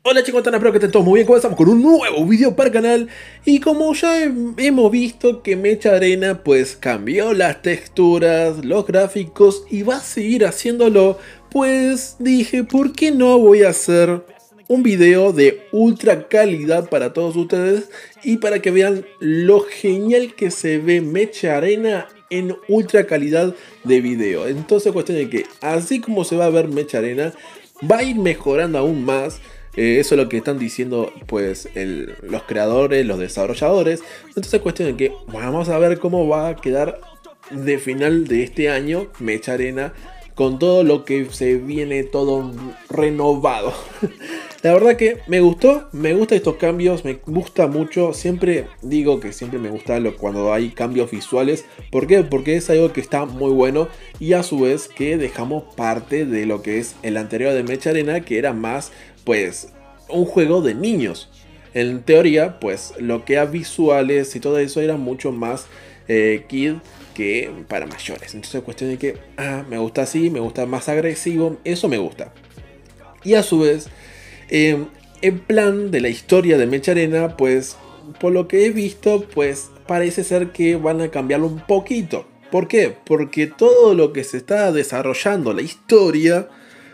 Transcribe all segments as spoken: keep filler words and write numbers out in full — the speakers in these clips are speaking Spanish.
Hola chicos, ¿cómo están? Espero que estén todos muy bien. Comenzamos con un nuevo video para el canal. Y como ya he- hemos visto que Mecha Arena pues cambió las texturas, los gráficos y va a seguir haciéndolo, pues dije, ¿por qué no voy a hacer un video de ultra calidad para todos ustedes? Y para que vean lo genial que se ve Mecha Arena en ultra calidad de video. Entonces cuestión de que así como se va a ver Mecha Arena, va a ir mejorando aún más. Eh, eso es lo que están diciendo pues el, los creadores, los desarrolladores. Entonces cuestión de que vamos a ver cómo va a quedar de final de este año Mecha Arena, con todo lo que se viene todo renovado. La verdad que me gustó, me gustan estos cambios, me gusta mucho. Siempre digo que siempre me gusta lo, cuando hay cambios visuales. ¿Por qué? Porque es algo que está muy bueno y a su vez que dejamos parte de lo que es el anterior de Mecha Arena, que era más pues un juego de niños. En teoría pues lo que a visuales y todo eso era mucho más eh, kid que para mayores. Entonces cuestión de que ah, me gusta así, me gusta más agresivo, eso me gusta. Y a su vez eh, en plan de la historia de Mecha Arena, pues por lo que he visto pues parece ser que van a cambiarlo un poquito. ¿Por qué? Porque todo lo que se está desarrollando, la historia,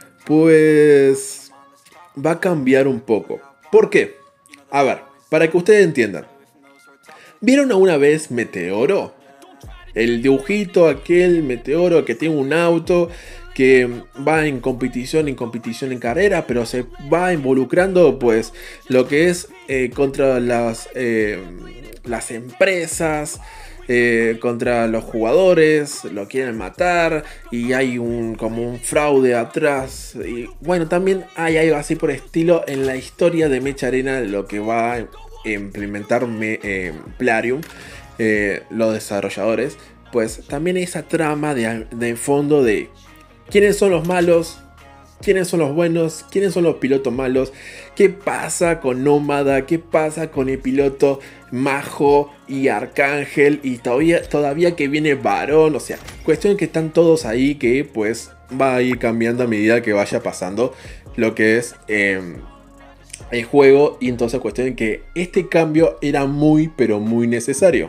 pues va a cambiar un poco. ¿Por qué? A ver, para que ustedes entiendan. ¿Vieron alguna vez Meteoro? El dibujito aquel Meteoro que tiene un auto que va en competición, en competición en carrera, pero se va involucrando pues lo que es eh, contra las, eh, las empresas, eh, contra los jugadores, lo quieren matar y hay un como un fraude atrás. Y bueno, también hay algo así por estilo en la historia de Mecha Arena, lo que va a implementar me, eh, Plarium. Eh, los desarrolladores, pues también esa trama de, de fondo de quiénes son los malos, quiénes son los buenos, quiénes son los pilotos malos, qué pasa con Nómada, qué pasa con el piloto Majo y Arcángel, y todavía, todavía que viene Varón. O sea, cuestión que están todos ahí, que pues va a ir cambiando a medida que vaya pasando lo que es eh, el juego. Y entonces cuestión que este cambio era muy pero muy necesario.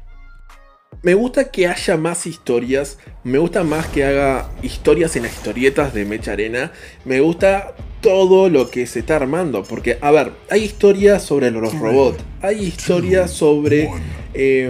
Me gusta que haya más historias, me gusta más que haga historias en las historietas de Mecha Arena. Me gusta todo lo que se está armando, porque a ver, hay historias sobre los robots, hay historias sobre eh,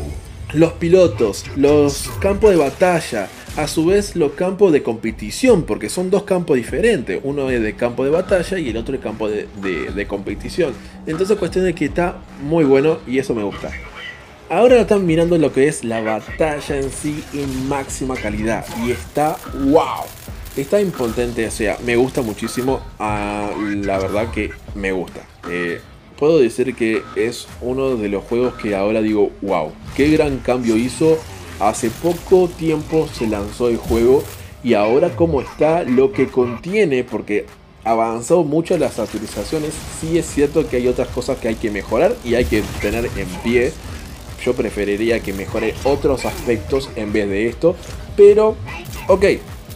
los pilotos, los campos de batalla, a su vez los campos de competición, porque son dos campos diferentes. Uno es de campo de batalla y el otro es campo de, de, de competición. Entonces cuestión de que está muy bueno y eso me gusta. Ahora están mirando lo que es la batalla en sí en máxima calidad y está wow, está impotente. O sea, me gusta muchísimo, uh, la verdad que me gusta. Eh, puedo decir que es uno de los juegos que ahora digo wow, qué gran cambio hizo. Hace poco tiempo se lanzó el juego y ahora cómo está, lo que contiene, porque avanzó mucho las actualizaciones. Sí es cierto que hay otras cosas que hay que mejorar y hay que tener en pie. Yo preferiría que mejore otros aspectos en vez de esto. Pero, ok,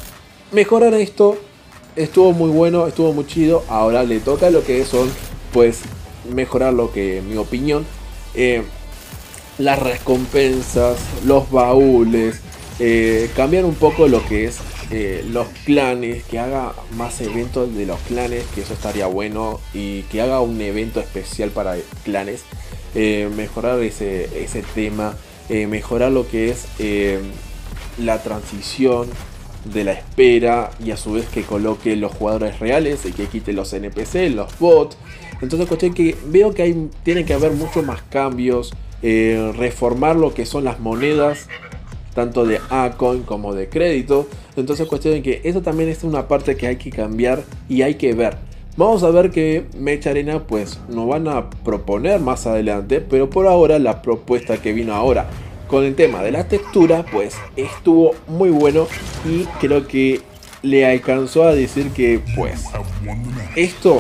mejorar esto estuvo muy bueno, estuvo muy chido. Ahora le toca lo que son, pues, mejorar lo que, en mi opinión, eh, las recompensas, los baúles, eh, cambiar un poco lo que es eh, los clanes, que haga más eventos de los clanes, que eso estaría bueno. Y que haga un evento especial para clanes. Eh, mejorar ese, ese tema, eh, mejorar lo que es eh, la transición de la espera y a su vez que coloque los jugadores reales y que quite los N P C, los bots. Entonces cuestión que veo que hay, tiene que haber muchos más cambios, eh, reformar lo que son las monedas, tanto de A-Coin como de crédito. Entonces cuestión de que eso también es una parte que hay que cambiar y hay que ver. Vamos a ver que Mecha Arena pues nos van a proponer más adelante, pero por ahora la propuesta que vino ahora con el tema de la textura pues estuvo muy bueno y creo que le alcanzó a decir que pues esto,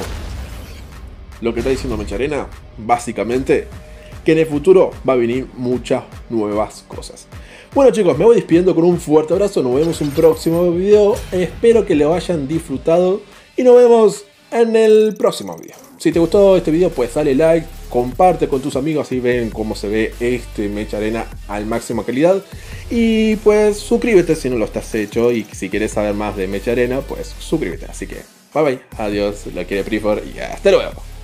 lo que está diciendo Mecha Arena, básicamente que en el futuro va a venir muchas nuevas cosas. Bueno chicos, me voy despidiendo con un fuerte abrazo, nos vemos en un próximo video, espero que lo hayan disfrutado y nos vemos en el próximo video. Si te gustó este video, pues dale like, comparte con tus amigos y ven cómo se ve este Mecha Arena al máximo calidad. Y pues suscríbete si no lo estás hecho, y si quieres saber más de Mecha Arena, pues suscríbete. Así que bye bye, adiós, lo quiere Prifor y hasta luego.